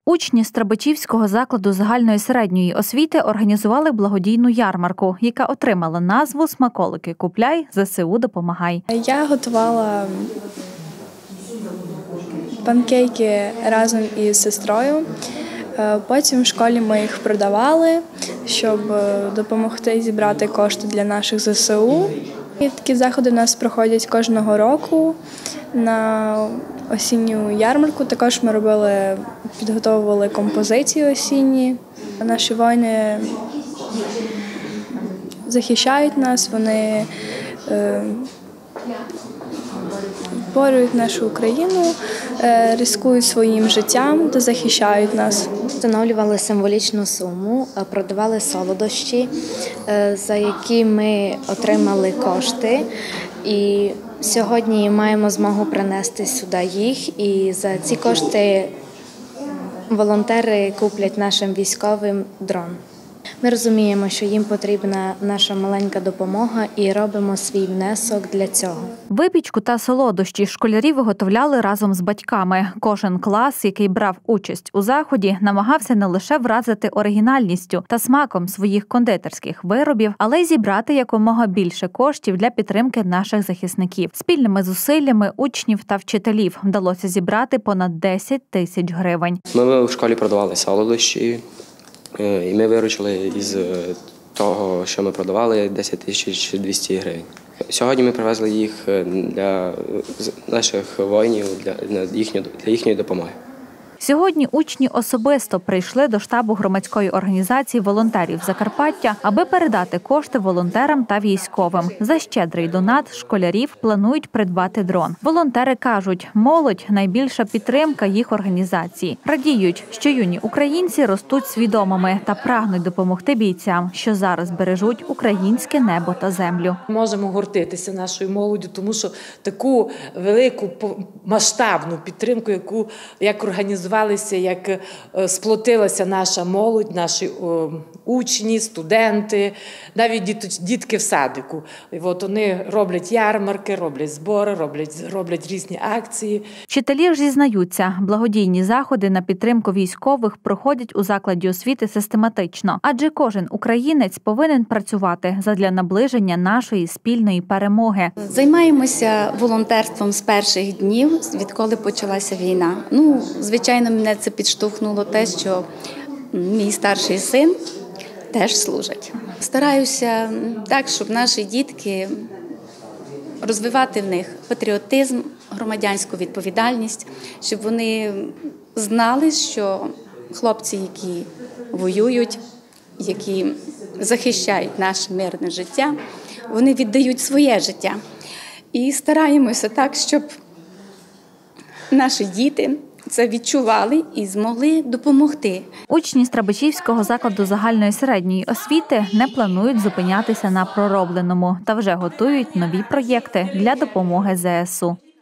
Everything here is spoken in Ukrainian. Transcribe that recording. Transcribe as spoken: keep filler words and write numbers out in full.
Учні Страбичівського закладу загальної середньої освіти організували благодійну ярмарку, яка отримала назву «Смаколики купляй, ЗСУ допомагай». Я готувала панкейки разом із сестрою. Потім в школі ми їх продавали, щоб допомогти зібрати кошти для наших ЗСУ. І такі заходи у нас проходять кожного року на осінню ярмарку. Також ми робили, підготовували композиції осінні. Наші воїни захищають нас, вони е, борюють нашу Україну, е, ризикують своїм життям та захищають нас. Встановлювали символічну суму, продавали солодощі, за які ми отримали кошти. І сьогодні маємо змогу принести сюди їх. І за ці кошти волонтери куплять нашим військовим дрон. Ми розуміємо, що їм потрібна наша маленька допомога і робимо свій внесок для цього. Випічку та солодощі школярі виготовляли разом з батьками. Кожен клас, який брав участь у заході, намагався не лише вразити оригінальністю та смаком своїх кондитерських виробів, але й зібрати якомога більше коштів для підтримки наших захисників. Спільними зусиллями учнів та вчителів вдалося зібрати понад десять тисяч гривень. Ми в школі продавали солодощі. І ми виручили із того, що ми продавали, десять тисяч двісті гривень. Сьогодні ми привезли їх для наших воїнів, для їхньої, для їхньої допомоги. Сьогодні учні особисто прийшли до штабу громадської організації волонтерів Закарпаття, аби передати кошти волонтерам та військовим. За щедрий донат школярів планують придбати дрон. Волонтери кажуть, молодь – найбільша підтримка їх організації. Радіють, що юні українці ростуть свідомими та прагнуть допомогти бійцям, що зараз бережуть українське небо та землю. Можемо гордитися нашою молоддю, тому що таку велику масштабну підтримку, яку як організували, як сплотилася наша молодь, наші учні, студенти, навіть дітки в садику. І от вони роблять ярмарки, роблять збори, роблять, роблять різні акції. Вчителі ж зізнаються, благодійні заходи на підтримку військових проходять у закладі освіти систематично. Адже кожен українець повинен працювати задля наближення нашої спільної перемоги. Займаємося волонтерством з перших днів, відколи почалася війна. Ну, звичайно, мене це підштовхнуло те, що мій старший син теж служить. Стараюся так, щоб наші дітки розвивати в них патріотизм, громадянську відповідальність, щоб вони знали, що хлопці, які воюють, які захищають наше мирне життя, вони віддають своє життя. І стараємося так, щоб наші діти це відчували і змогли допомогти. Учні Страбичівського закладу загальної середньої освіти не планують зупинятися на проробленому та вже готують нові проєкти для допомоги ЗСУ.